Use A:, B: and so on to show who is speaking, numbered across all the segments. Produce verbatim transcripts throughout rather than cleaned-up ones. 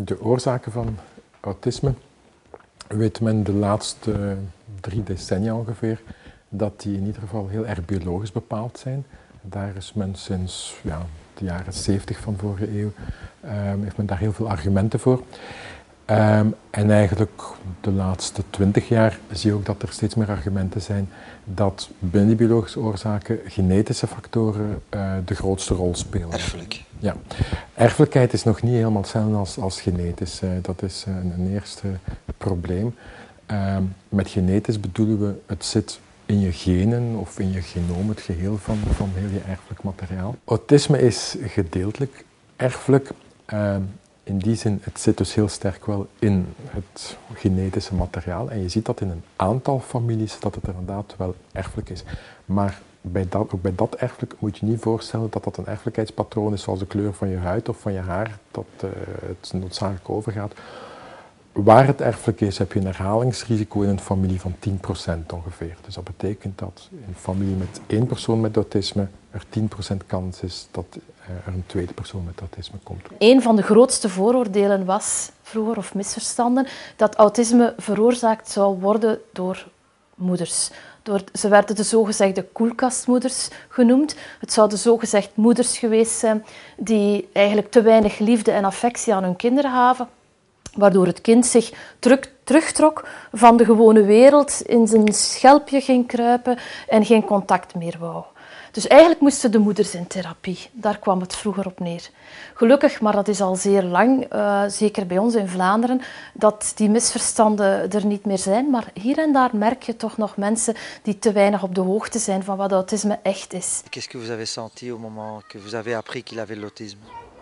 A: De oorzaken van autisme weet men de laatste drie decennia ongeveer dat die in ieder geval heel erg biologisch bepaald zijn. Daar is men sinds ja, de jaren zeventig van vorige eeuw um, heeft men daar heel veel argumenten voor. Um, en eigenlijk de laatste twintig jaar zie je ook dat er steeds meer argumenten zijn dat binnen die biologische oorzaken genetische factoren uh, de grootste rol spelen.
B: Erfelijk.
A: Ja. Erfelijkheid is nog niet helemaal hetzelfde als, als genetisch. Uh, dat is een, een eerste probleem. Uh, met genetisch bedoelen we het zit in je genen of in je genoom, het geheel van, van heel je erfelijk materiaal. Autisme is gedeeltelijk erfelijk. Uh, In die zin, het zit dus heel sterk wel in het genetische materiaal. En je ziet dat in een aantal families dat het inderdaad wel erfelijk is. Maar bij dat, ook bij dat erfelijk moet je niet voorstellen dat dat een erfelijkheidspatroon is zoals de kleur van je huid of van je haar, dat uh, het noodzakelijk overgaat. Waar het erfelijk is, heb je een herhalingsrisico in een familie van tien procent ongeveer. Dus dat betekent dat in een familie met één persoon met autisme er tien procent kans is dat er een tweede persoon met autisme komt.
C: Een van de grootste vooroordelen was vroeger, of misverstanden, dat autisme veroorzaakt zou worden door moeders. Door, ze werden de zogezegde koelkastmoeders genoemd. Het zouden zogezegd moeders geweest zijn die eigenlijk te weinig liefde en affectie aan hun kinderen gaven, waardoor het kind zich terug, terugtrok van de gewone wereld, in zijn schelpje ging kruipen en geen contact meer wou. Dus eigenlijk moesten de moeders in therapie. Daar kwam het vroeger op neer. Gelukkig, maar dat is al zeer lang, uh, zeker bij ons in Vlaanderen, dat die misverstanden er niet meer zijn. Maar hier en daar merk je toch nog mensen die te weinig op de hoogte zijn van wat autisme echt is.
B: Qu'est-ce que vous avez senti au moment que vous avez appris qu'il avait l'autisme?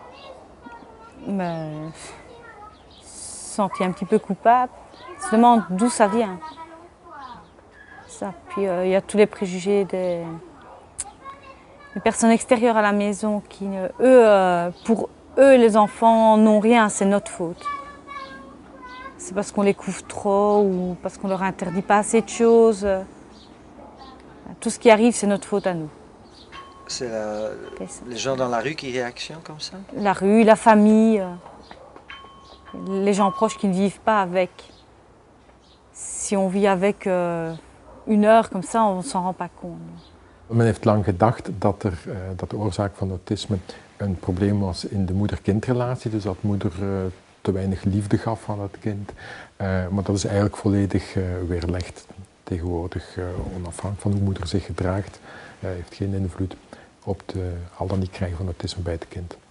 D: Mais... senti un petit peu coupable. On se demande d'où ça vient. Ça. Puis il euh, y a tous les préjugés des, des personnes extérieures à la maison qui, euh, eux, euh, pour eux, les enfants n'ont rien, c'est notre faute. C'est parce qu'on les couvre trop ou parce qu'on leur interdit pas assez de choses. Tout ce qui arrive, c'est notre faute à nous.
B: C'est la... les gens dans la rue qui réactionnent comme ça?
D: La rue, la famille. Euh... Les gens proches qui ne vivent pas avec. Si on vit avec uh, une heure comme ça, on ne s'en rend pas compte.
A: Men heeft lang gedacht dat, er, uh, dat de oorzaak van autisme een probleem was in de moeder-kindrelatie. Dus dat moeder uh, te weinig liefde gaf aan het kind. Uh, maar dat is eigenlijk volledig uh, weerlegd. Tegenwoordig, uh, onafhankelijk van hoe moeder zich gedraagt, uh, heeft geen invloed op de al dan niet krijgen van autisme bij het kind.